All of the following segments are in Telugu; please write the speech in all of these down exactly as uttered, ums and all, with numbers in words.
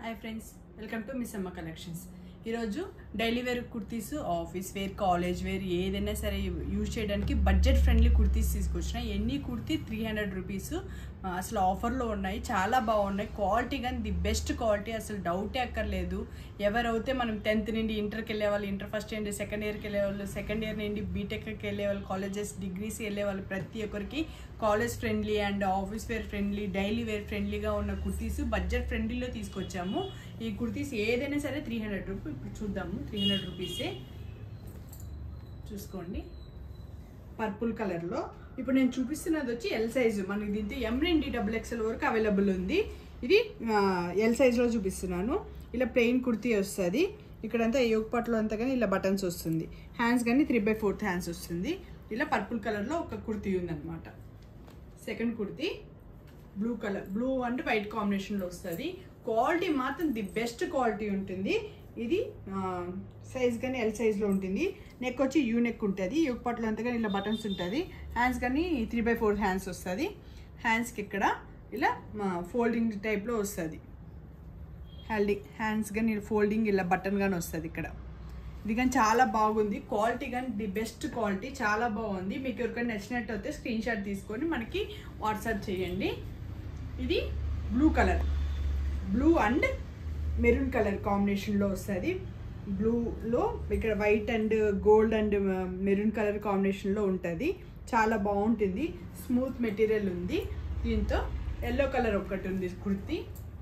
Hi friends, welcome to Miss Amma Collections. ఈరోజు daily wear kurtis, office wear, college wear ఏదైనా సరే యూజ్ చేయడానికి బడ్జెట్ ఫ్రెండ్లీ కుర్తీస్ తీసుకొచ్చిన. ఎన్ని కుర్తీ త్రీ హండ్రెడ్ రూపీస్ అసలు ఆఫర్లో ఉన్నాయి. చాలా బాగున్నాయి. క్వాలిటీ కానీ ది బెస్ట్ క్వాలిటీ, అసలు డౌటే అక్కర్లేదు. ఎవరైతే మనం టెన్త్ నుండి ఇంటర్కి వెళ్ళే వాళ్ళు, ఇంటర్ ఫస్ట్ ఇయర్ సెకండ్ ఇయర్కి వెళ్ళే వాళ్ళు, సెకండ్ ఇయర్ నుండి బీటెక్కి వెళ్ళే వాళ్ళు, కాలేజెస్ డిగ్రీస్ వెళ్ళే వాళ్ళు, ప్రతి ఒక్కరికి college friendly and office wear friendly, daily wear ఫ్రెండ్లీగా ఉన్న కుర్తీస్ బడ్జెట్ ఫ్రెండ్లీలో తీసుకొచ్చాము. ఈ కుర్తీస్ ఏదైనా సరే త్రీ హండ్రెడ్ రూపీ. ఇప్పుడు చూద్దాము. త్రీ హండ్రెడ్ రూపీసే చూసుకోండి. పర్పుల్ కలర్లో ఇప్పుడు నేను చూపిస్తున్నది వచ్చి ఎల్ సైజు. మనకి దీంతో ఎం నుండి డబుల్ ఎక్స్ఎల్ వరకు అవైలబుల్ ఉంది. ఇది ఎల్ సైజులో చూపిస్తున్నాను. ఇలా ప్లెయిన్ కుర్తీ వస్తుంది. ఇక్కడంతా యోగ్ పట్లో అంతా కానీ ఇలా బటన్స్ వస్తుంది. హ్యాండ్స్ కానీ త్రీ బై ఫోర్త్ హ్యాండ్స్ వస్తుంది. ఇలా పర్పుల్ కలర్లో ఒక కుర్తీ ఉందన్నమాట. Second kurti blue colour, blue and white కాంబినేషన్లో వస్తుంది. క్వాలిటీ మాత్రం ది బెస్ట్ క్వాలిటీ ఉంటుంది. ఇది సైజ్ కానీ ఎల్ సైజ్లో ఉంటుంది. నెక్ వచ్చి యూ నెక్ ఉంటుంది. యూక్ పట్లో అంతా కానీ ఇలా బటన్స్ ఉంటుంది. హ్యాండ్స్ కానీ త్రీ బై ఫోర్ హ్యాండ్స్ వస్తుంది. హ్యాండ్స్కి ఇక్కడ ఇలా ఫోల్డింగ్ టైప్లో వస్తుంది. హెల్డింగ్ హ్యాండ్స్ కానీ ఫోల్డింగ్ ఇలా బటన్ కానీ వస్తుంది ఇక్కడ. ఇది కానీ చాలా బాగుంది. క్వాలిటీ కానీ ది బెస్ట్ క్వాలిటీ, చాలా బాగుంది. మీకు ఎవరికైనా నచ్చినట్టు అయితే స్క్రీన్ షాట్ తీసుకొని మనకి వాట్సాప్ చేయండి. ఇది blue colour, blue and maroon colour కాంబినేషన్లో వస్తుంది. బ్లూలో ఇక్కడ white and gold and maroon colour కాంబినేషన్లో ఉంటుంది. చాలా బాగుంటుంది. స్మూత్ మెటీరియల్ ఉంది. దీంతో ఎల్లో కలర్ ఒకటి ఉంది కుర్తీ.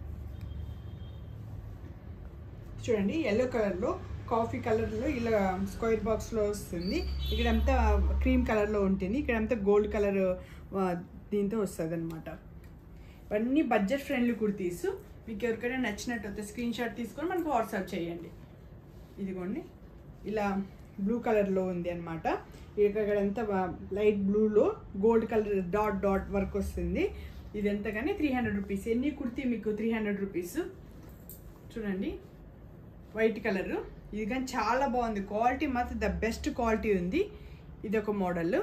చూడండి, ఎల్లో కలర్లో కాఫీ కలర్లో ఇలా స్క్వేర్ బాక్స్లో వస్తుంది. ఇక్కడంతా క్రీమ్ కలర్లో ఉంటుంది. ఇక్కడంతా గోల్డ్ కలర్ దీంతో వస్తుంది అనమాట. ఇవన్నీ బడ్జెట్ ఫ్రెండ్లీ కుర్తీస్. మీకు ఎవరికైనా నచ్చినట్టు అయితే స్క్రీన్ షాట్ తీసుకొని మనకు వాట్సాప్ చేయండి. ఇదిగోండి, ఇలా బ్లూ కలర్లో ఉంది అనమాట. ఇక్కడంతా లైట్ బ్లూలో gold colour dot dot work వస్తుంది. ఇది ఎంత కానీ త్రీ హండ్రెడ్ రూపీస్. ఎన్ని కుర్తీ మీకు త్రీ హండ్రెడ్ రూపీస్. చూడండి, వైట్ కలర్. ఇది కానీ చాలా బాగుంది. క్వాలిటీ మాత్రం ద బెస్ట్ క్వాలిటీ ఉంది. ఇది ఒక మోడల్.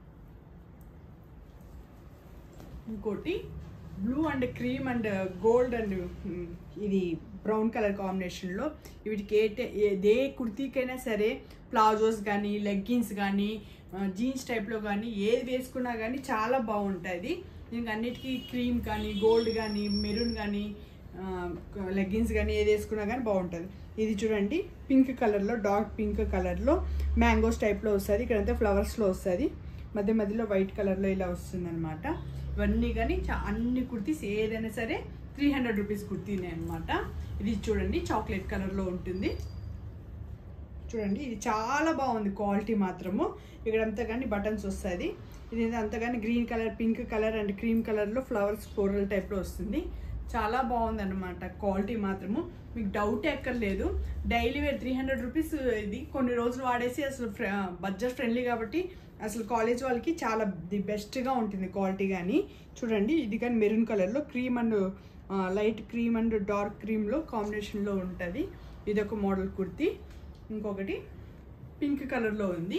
ఇంకోటి blue and cream and gold and ఇది బ్రౌన్ కలర్ కాంబినేషన్లో. వీటికి ఏ ఏ కుర్తీకైనా సరే ప్లాజోస్ కానీ, లెగ్గిన్స్ కానీ, జీన్స్ టైప్లో కానీ ఏది వేసుకున్నా కానీ చాలా బాగుంటుంది. దీనికి అన్నిటికీ క్రీమ్ కానీ, గోల్డ్ కానీ, మెరూన్ కానీ, లెగ్గిన్స్ కానీ ఏది వేసుకున్నా కానీ బాగుంటుంది. ఇది చూడండి, పింక్ కలర్లో, డార్క్ పింక్ కలర్లో మ్యాంగోస్ టైప్లో వస్తుంది. ఇక్కడంతా ఫ్లవర్స్లో వస్తుంది. మధ్య మధ్యలో వైట్ కలర్లో ఇలా వస్తుంది అనమాట. ఇవన్నీ కానీ అన్ని కుర్తీస్ ఏదైనా సరే త్రీ హండ్రెడ్ రూపీస్ కుర్తీనే అనమాట. ఇది చూడండి, చాక్లెట్ కలర్లో ఉంటుంది. చూడండి, ఇది చాలా బాగుంది క్వాలిటీ మాత్రము. ఇక్కడంతా కానీ బటన్స్ వస్తుంది. ఇది అంతా కానీ green colour, pink colour and cream కలర్లో ఫ్లవర్స్ ఫ్లోరల్ టైప్లో వస్తుంది. చాలా బాగుంది అనమాట. క్వాలిటీ మాత్రము మీకు డౌట్ ఎక్కర్లేదు. Daily wear three hundred rupees. ఇది కొన్ని రోజులు వాడేసి అసలు బడ్జెట్ ఫ్రెండ్లీ కాబట్టి అసలు కాలేజ్ వాళ్ళకి చాలా ది బెస్ట్గా ఉంటుంది క్వాలిటీ కానీ. చూడండి, ఇది కానీ మెరూన్ కలర్లో cream and light cream and dark క్రీమ్లో కాంబినేషన్లో ఉంటుంది. ఇది ఒక మోడల్ కుర్తీ. ఇంకొకటి పింక్ కలర్లో ఉంది.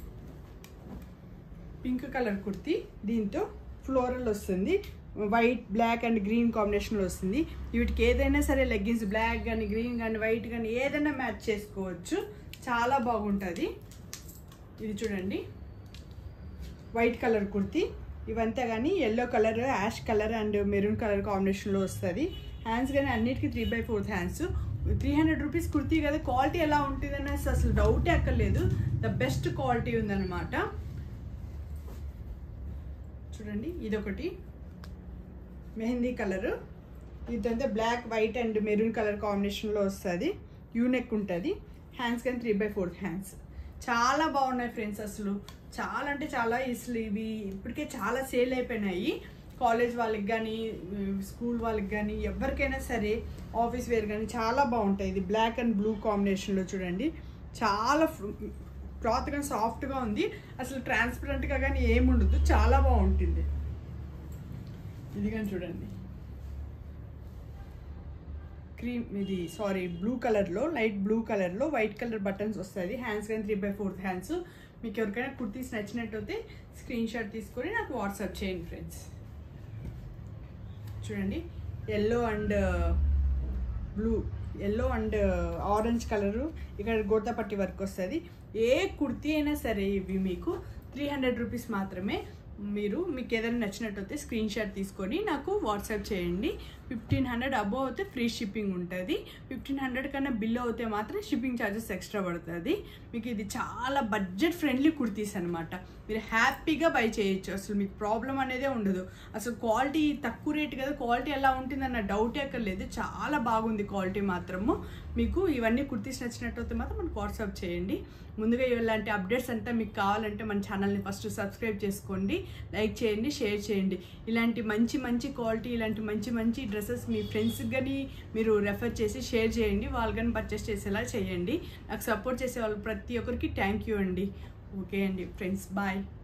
Pink colour kurti. దీంతో ఫ్లోరల్ వస్తుంది. వైట్, బ్లాక్ అండ్ గ్రీన్ కాంబినేషన్లో వస్తుంది. వీటికి ఏదైనా సరే లెగ్గిన్స్ బ్లాక్ కానీ, గ్రీన్ కానీ, వైట్ కానీ ఏదైనా మ్యాచ్ చేసుకోవచ్చు. చాలా బాగుంటుంది. ఇది చూడండి, వైట్ కలర్ కుర్తీ. ఇవంతా కానీ yellow colour, ash colour and maroon colour కాంబినేషన్లో వస్తుంది. హ్యాండ్స్ కానీ అన్నిటికీ three by fourth hands. Three hundred rupees kurti కదా, క్వాలిటీ ఎలా ఉంటుందని అసలు డౌటే అక్కర్లేదు. ద బెస్ట్ క్వాలిటీ ఉందన్నమాట. చూడండి, ఇదొకటి మెహందీ కలరు. ఇదంతా black, white and maroon colour కాంబినేషన్లో వస్తుంది. యూనెక్ ఉంటుంది. హ్యాండ్స్ కానీ త్రీ బై ఫోర్త్ హ్యాండ్స్. చాలా బాగున్నాయి ఫ్రెండ్స్. అసలు చాలా అంటే చాలా, అసలు ఇవి ఇప్పటికే చాలా సేల్ అయిపోయినాయి. కాలేజ్ వాళ్ళకి కానీ, స్కూల్ వాళ్ళకి కానీ, ఎవరికైనా సరే ఆఫీస్ వేర్ కానీ చాలా బాగుంటాయి. ఇది బ్లాక్ అండ్ బ్లూ కాంబినేషన్లో చూడండి. చాలా క్లాత్ కానీ సాఫ్ట్గా ఉంది. అసలు ట్రాన్స్పరెంట్గా కానీ ఏముండదు. చాలా బాగుంటుంది. ఇది కానీ చూడండి, క్రీమ్ ఇది సారీ బ్లూ కలర్లో, లైట్ బ్లూ కలర్లో వైట్ కలర్ బటన్స్ వస్తుంది. హ్యాండ్స్ కానీ త్రీ బై ఫోర్త్ హ్యాండ్స్. మీకు ఎవరికైనా కుర్తీస్ నచ్చినట్టు అయితే స్క్రీన్ షాట్ తీసుకొని నాకు వాట్సాప్ చేయండి ఫ్రెండ్స్. చూడండి, yellow and blue yellow and orange colour, ఇక్కడ గోతాపట్టి వర్క్ వస్తుంది. ఏ కుర్తీ అయినా సరే ఇవి మీకు త్రీ హండ్రెడ్ రూపీస్ మాత్రమే. మీరు మీకు ఏదైనా నచ్చినట్టు అయితే స్క్రీన్ షాట్ తీసుకొని నాకు వాట్సాప్ చేయండి. ఫిఫ్టీన్ హండ్రెడ్ అబోవ్ అయితే ఫ్రీ షిప్పింగ్ ఉంటుంది. ఫిఫ్టీన్ హండ్రెడ్ కన్నా బిల్ అవుతే మాత్రం షిప్పింగ్ ఛార్జెస్ ఎక్స్ట్రా పడుతుంది. మీకు ఇది చాలా బడ్జెట్ ఫ్రెండ్లీ కుర్తీస్ అనమాట. మీరు హ్యాపీగా బై చేయొచ్చు, అసలు మీకు ప్రాబ్లం అనేదే ఉండదు. అసలు క్వాలిటీ తక్కువ రేట్ కదా, క్వాలిటీ ఎలా ఉంటుందన్న డౌటే అక్కర్లేదు. చాలా బాగుంది క్వాలిటీ మాత్రము. మీకు ఇవన్నీ కుర్తీస్ నచ్చినట్టు అయితే మాత్రం మనకు వాట్సాప్ చేయండి. ముందుగా ఇలాంటి అప్డేట్స్ అంతా మీకు కావాలంటే మన ఛానల్ని ఫస్ట్ సబ్స్క్రైబ్ చేసుకోండి, లైక్ చేయండి, షేర్ చేయండి. ఇలాంటి మంచి మంచి క్వాలిటీ, ఇలాంటి మంచి మంచి డ్రెస్సెస్ మీ ఫ్రెండ్స్కి కానీ మీరు రెఫర్ చేసి షేర్ చేయండి, వాళ్ళు కానీ పర్చేస్ చేసేలా చేయండి. నాకు సపోర్ట్ చేసే వాళ్ళు ప్రతి ఒక్కరికి థ్యాంక్ యూ అండి. ఓకే అండి ఫ్రెండ్స్, బాయ్.